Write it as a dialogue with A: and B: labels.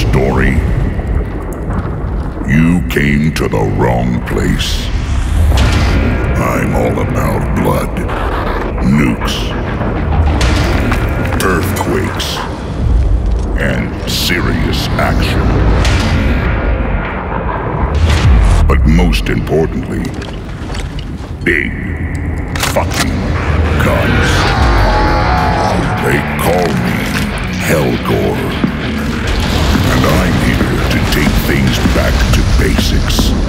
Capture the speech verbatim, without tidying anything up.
A: story? You came to the wrong place. I'm all about blood, nukes, earthquakes, and serious action. But most importantly, big fucking guns. They call me Hellgore. And I'm here to take things back to basics.